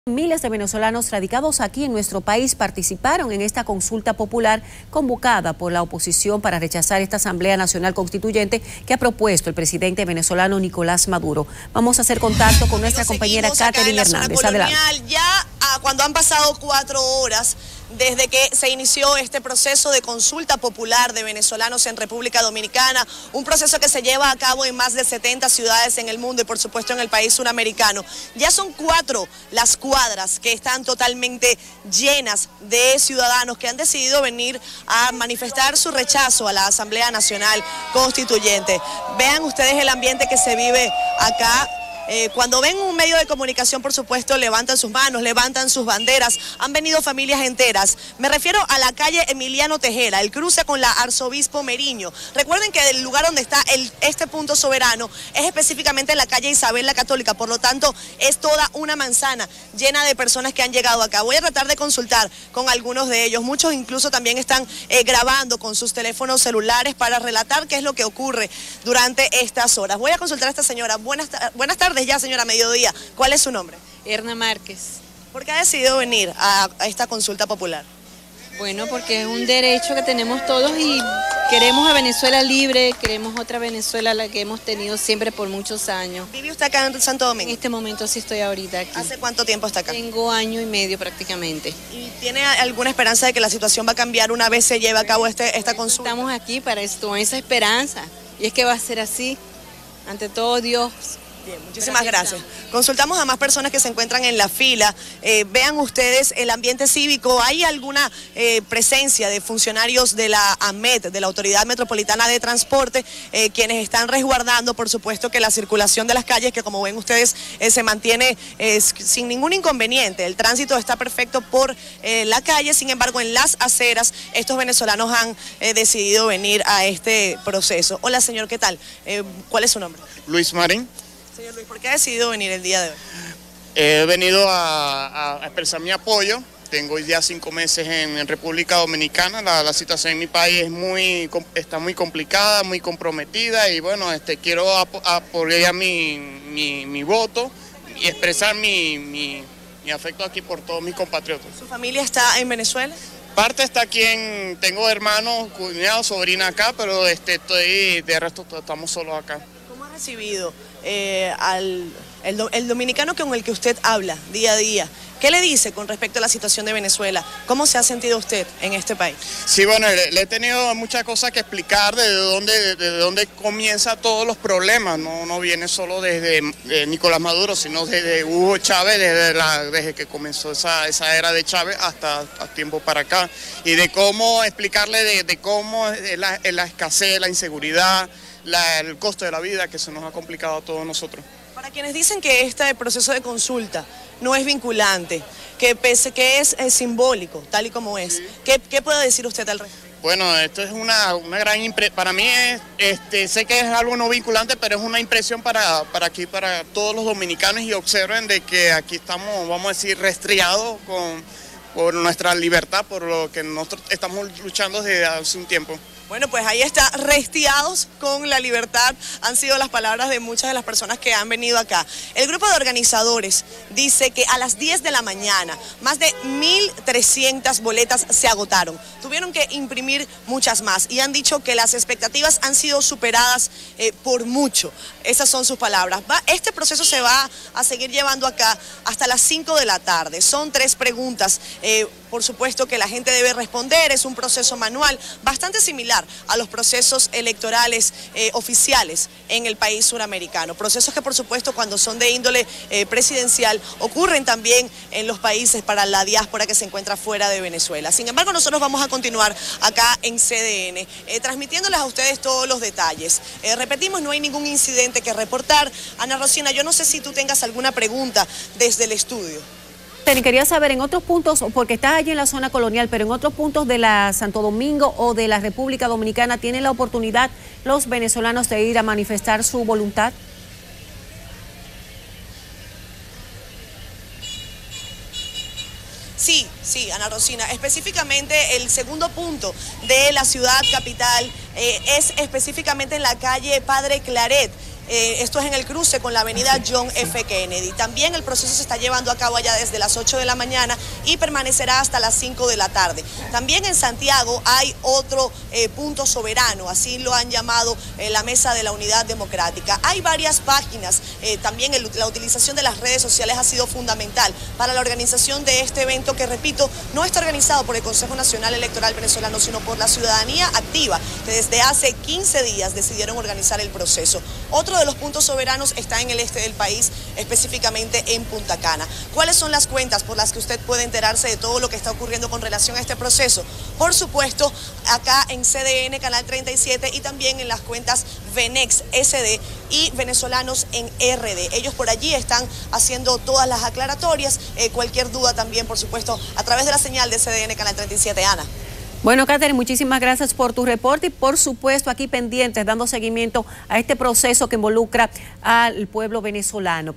Miles de venezolanos radicados aquí en nuestro país participaron en esta consulta popular convocada por la oposición para rechazar esta Asamblea Nacional Constituyente que ha propuesto el presidente venezolano Nicolás Maduro. Vamos a hacer contacto con nuestra compañera Catherine Hernández. Adelante. Ya cuando han pasado 4 horas desde que se inició este proceso de consulta popular de venezolanos en República Dominicana, un proceso que se lleva a cabo en más de 70 ciudades en el mundo y por supuesto en el país suramericano. Ya son 4 las cuadras que están totalmente llenas de ciudadanos que han decidido venir a manifestar su rechazo a la Asamblea Nacional Constituyente. Vean ustedes el ambiente que se vive acá. Cuando ven un medio de comunicación, por supuesto, levantan sus manos, levantan sus banderas. Han venido familias enteras. Me refiero a la calle Emiliano Tejera, el cruce con la Arzobispo Meriño. Recuerden que el lugar donde está este punto soberano es específicamente la calle Isabel la Católica. Por lo tanto, es toda una manzana llena de personas que han llegado acá. Voy a tratar de consultar con algunos de ellos. Muchos incluso también están grabando con sus teléfonos celulares para relatar qué es lo que ocurre durante estas horas. Voy a consultar a esta señora. Buenas tardes. Ya, señora, mediodía. ¿Cuál es su nombre? Erna Márquez. ¿Por qué ha decidido venir a esta consulta popular? Bueno, porque es un derecho que tenemos todos y queremos a Venezuela libre, queremos otra Venezuela, la que hemos tenido siempre por muchos años. ¿Vive usted acá en Santo Domingo? En este momento sí estoy ahorita aquí. ¿Hace cuánto tiempo está acá? Tengo 1 año y medio prácticamente. ¿Y tiene alguna esperanza de que la situación va a cambiar una vez se lleve a cabo esta consulta? Estamos aquí para esto, con esa esperanza, y es que va a ser así, ante todo Dios. Bien, muchísimas gracias. Consultamos a más personas que se encuentran en la fila. Vean ustedes el ambiente cívico. ¿Hay alguna presencia de funcionarios de la AMET, de la Autoridad Metropolitana de Transporte, quienes están resguardando, por supuesto, que la circulación de las calles, que como ven ustedes, se mantiene sin ningún inconveniente? El tránsito está perfecto por la calle, sin embargo, en las aceras, estos venezolanos han decidido venir a este proceso. Hola, señor, ¿qué tal? ¿Cuál es su nombre? Luis Marín. Señor Luis, ¿por qué ha decidido venir el día de hoy? He venido a expresar mi apoyo. Tengo hoy día 5 meses en República Dominicana. La situación en mi país está muy complicada, muy comprometida y bueno, quiero apoyar mi voto y expresar mi afecto aquí por todos mis compatriotas. ¿Su familia está en Venezuela? Parte está aquí, tengo hermanos, cuñados, sobrina acá, pero de resto estamos solos acá. ¿Cómo ha recibido el dominicano con el que usted habla día a día? ¿Qué le dice con respecto a la situación de Venezuela? ¿Cómo se ha sentido usted en este país? Sí, bueno, le he tenido muchas cosas que explicar de dónde comienzan todos los problemas. No viene solo desde Nicolás Maduro, sino desde Hugo Chávez, desde que comenzó esa era de Chávez hasta tiempo para acá. Y de cómo explicarle de cómo la escasez, la inseguridad, el costo de la vida que se nos ha complicado a todos nosotros. Para quienes dicen que este proceso de consulta no es vinculante, que es simbólico, tal y como es, ¿qué puede decir usted al respecto? Bueno, esto es una gran impresión, para mí sé que es algo no vinculante, pero es una impresión para todos los dominicanos y observen de que aquí estamos, vamos a decir, resfriados por nuestra libertad, por lo que nosotros estamos luchando desde hace un tiempo. Bueno, pues ahí está, restiados con la libertad, han sido las palabras de muchas de las personas que han venido acá. El grupo de organizadores dice que a las 10 de la mañana, más de 1.300 boletas se agotaron. Tuvieron que imprimir muchas más y han dicho que las expectativas han sido superadas por mucho. Esas son sus palabras. Este proceso se va a seguir llevando acá hasta las 5 de la tarde. Son 3 preguntas, por supuesto, que la gente debe responder. Es un proceso manual bastante similar a los procesos electorales oficiales en el país suramericano. Procesos que, por supuesto, cuando son de índole presidencial, ocurren también en los países para la diáspora que se encuentra fuera de Venezuela. Sin embargo, nosotros vamos a continuar acá en CDN, transmitiéndoles a ustedes todos los detalles. Repetimos, no hay ningún incidente que reportar. Ana Rosina, yo no sé si tú tengas alguna pregunta desde el estudio. Quería saber en otros puntos, porque estás allí en la zona colonial, pero en otros puntos de la Santo Domingo o de la República Dominicana, ¿tienen la oportunidad los venezolanos de ir a manifestar su voluntad? Sí, Ana Rosina, específicamente el segundo punto de la ciudad capital es específicamente en la calle Padre Claret. Esto es en el cruce con la avenida John F. Kennedy. También el proceso se está llevando a cabo allá desde las 8 de la mañana y permanecerá hasta las 5 de la tarde. También en Santiago hay otro punto soberano, así lo han llamado la Mesa de la Unidad Democrática. Hay varias páginas, también la utilización de las redes sociales ha sido fundamental para la organización de este evento que, repito, no está organizado por el Consejo Nacional Electoral venezolano, sino por la ciudadanía activa, que desde hace 15 días decidieron organizar el proceso. Otro de los puntos soberanos está en el este del país, específicamente en Punta Cana. ¿Cuáles son las cuentas por las que usted puede enterarse de todo lo que está ocurriendo con relación a este proceso? Por supuesto, acá en CDN, Canal 37, y también en las cuentas Venex SD y Venezolanos en RD. Ellos por allí están haciendo todas las aclaratorias. Cualquier duda también, por supuesto, a través de la señal de CDN Canal 37. Ana. Bueno, Catherine, muchísimas gracias por tu reporte y por supuesto aquí pendientes dando seguimiento a este proceso que involucra al pueblo venezolano.